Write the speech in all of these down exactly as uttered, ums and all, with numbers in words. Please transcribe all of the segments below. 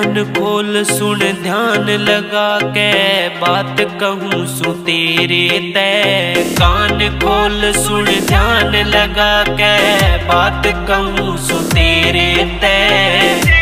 कान खोल सुन ध्यान लगा के बात कहूँ सु तेरे तै। कान खोल सुन ध्यान लगा के बात कहूँ सु तेरे तै।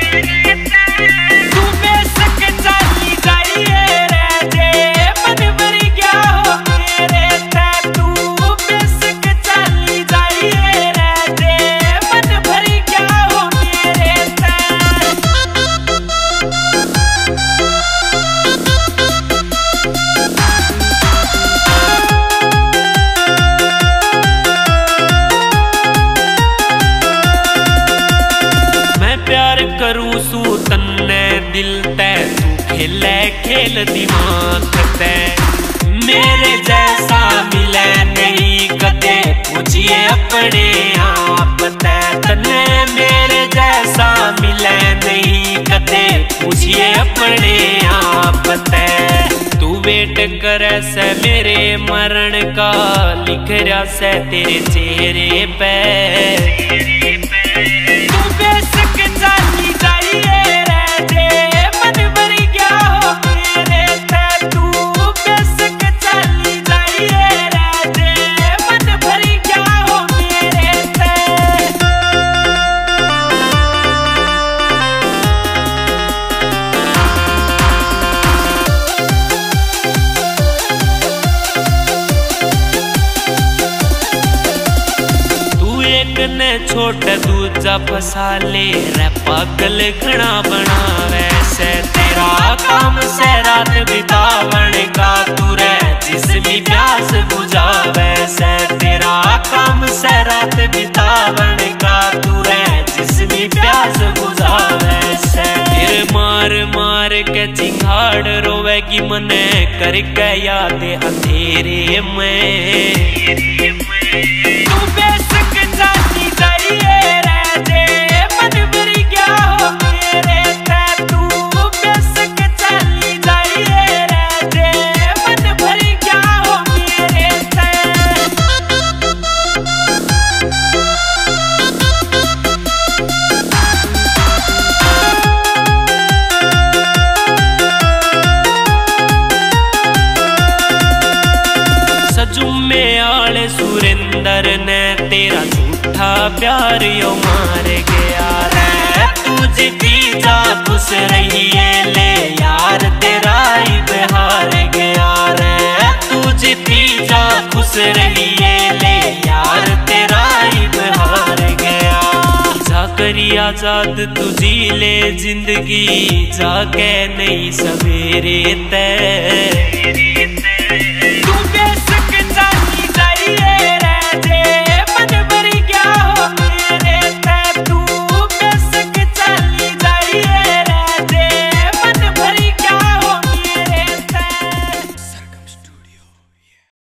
करूँ सू तन्ने दिल तै तू खेले खेल दिमाग तै। मेरे जैसा मिले नहीं कदे पूछिए अपने आप तै। तन्ने मेरे जैसा मिले नहीं कदे पूछिए अपने आप तै। तू वेट करे से मेरे मरण का लिख रहा से तेरे चेहरे पे। ने छोटा दूजा फसा ले रे पागल घना बनावे से। तेरा काम से रात बितावन का तू रे जिसमी प्यास बुझावे से। तेरा काम से रात बितावन का तू रे जिसमी प्यास बुझावे से। फिर मार मार के चिंगाड़ रोवेगी मने करके याद अंधेरे में। तू बेशक जाती जाइए रे दे मन भर गया हो मेरे तै। तू बेशक चली जाइए रे दे मन भर गया हो मेरे तै। सजुमे आले सुरेंद्र ने तेरा झूठा प्यार यो मार गया रे। तू जीती जा खुश रहिए ले यार तेरा ही बिहार गया रे। तू जीती जा खुश रहिए ले यार तेरा ही बिहार गया। जाकरी आजाद तू जी ले जिंदगी जाके नहीं सवेरे तै।